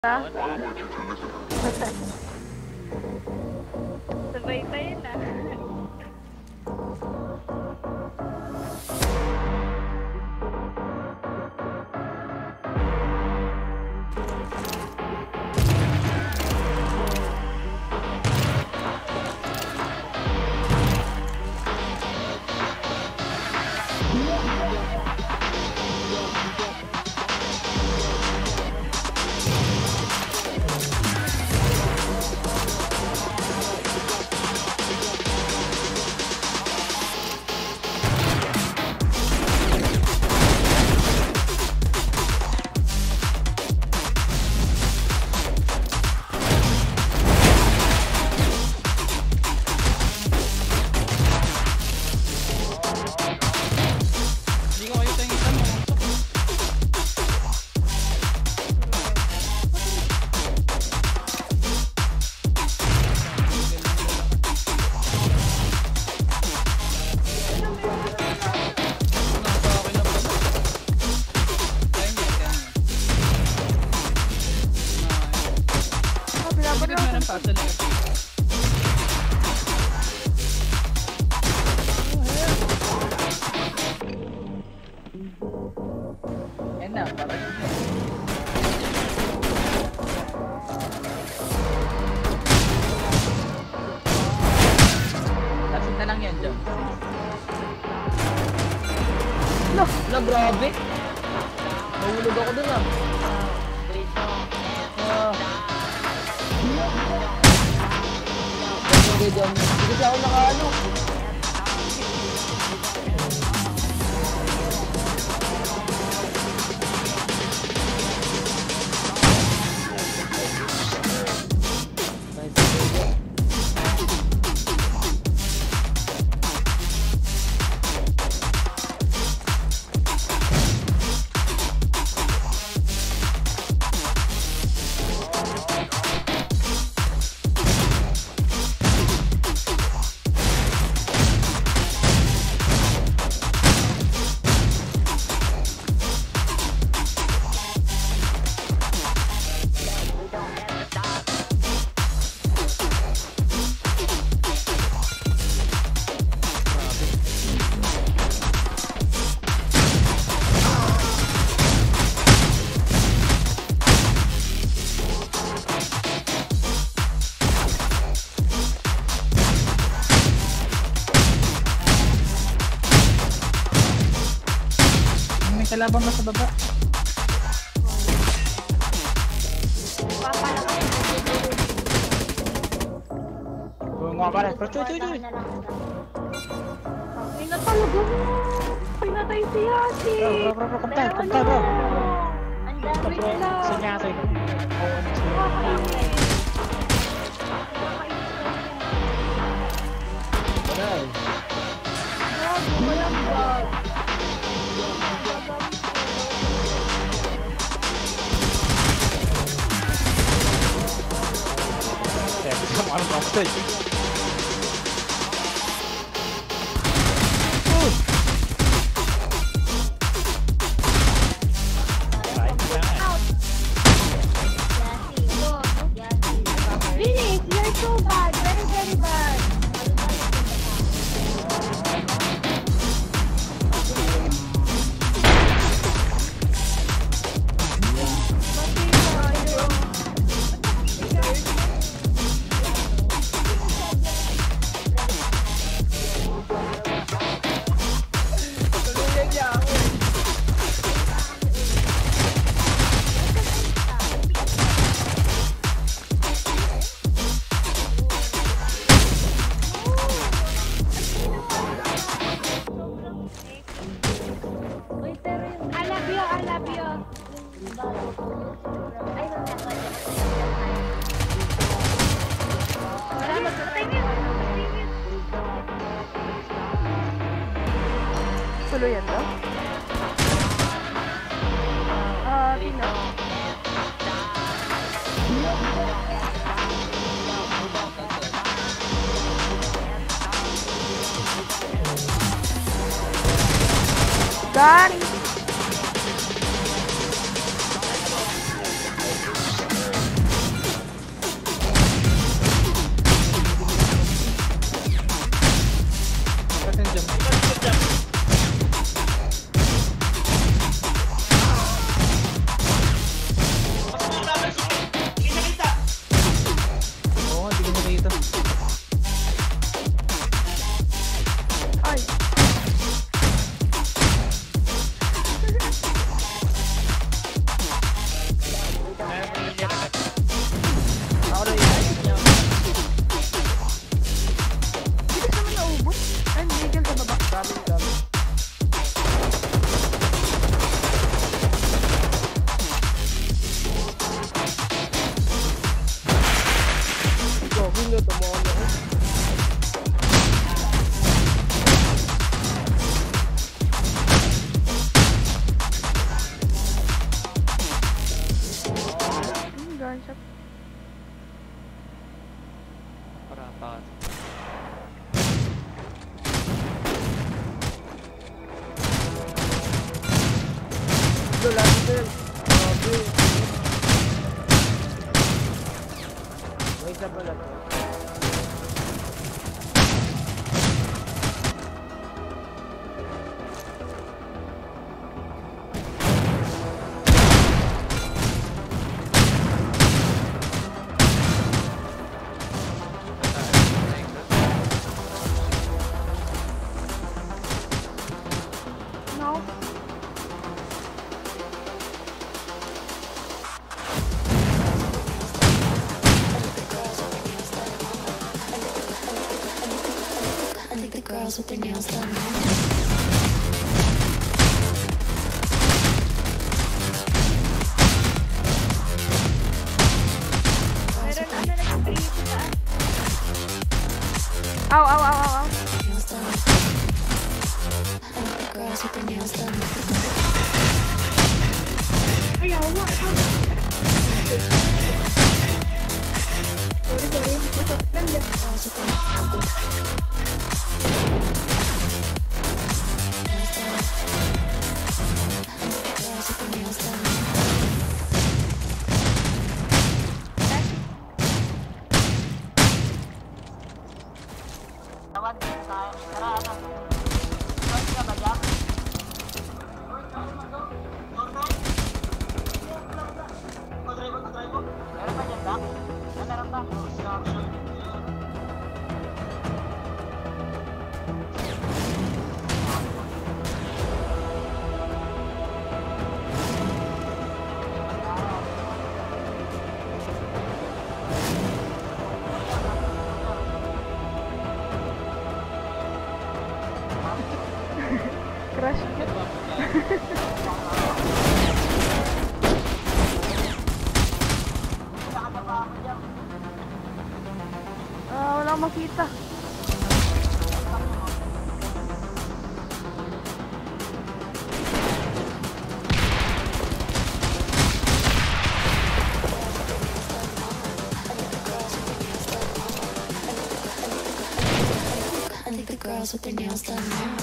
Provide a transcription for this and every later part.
Sabay pa yun ah. Wala, grabe. Nahulog ako dun ah. Hindi kasi ako nakaano. Kalaban na sa baba. Buong nga pala. Pero chuy. Ay na talaga mo. Pinatay si Yati. Bro. Kumtay bro. Ang dami nila. Sanyate. Ano ba ako tayo? Vinny, you're so bad. Very bad. I love you. Solo yan daw? Tino. Got it. ulo, tumono. Gunshot. Parapat. Wala din. Grabe. May isa pala to. No. I think the girls with their nails done. Meron ano nag-free sa taas. Ow, ow, ow, ow, ow. Nails done. I think the girls with their nails done. Ayaw mo. Sorry. Masok lang dyan. Girls with their nails done. I think the girls with their nails done. Crash. Wala akong makita. I think the girls with their nails done now.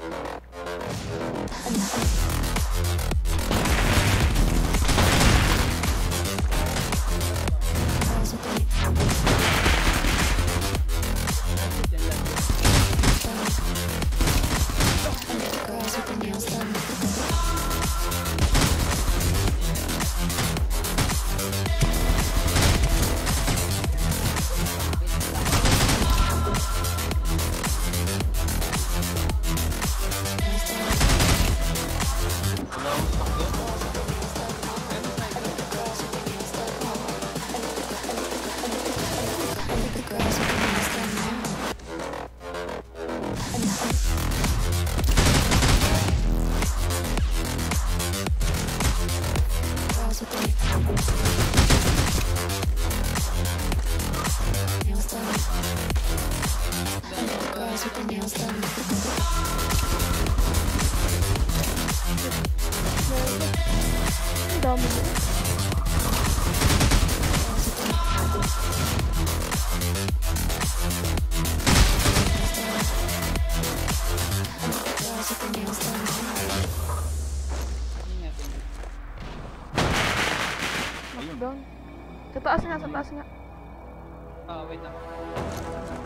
Girls with their girls with their nails done. I think the girls with their nails done now. Girls with their nails done. I think the girls with their nails done. Ang dami mo. Girls with their nails done. Knockdown. Sa taas nga, sa taas nga. Ah, wait lang.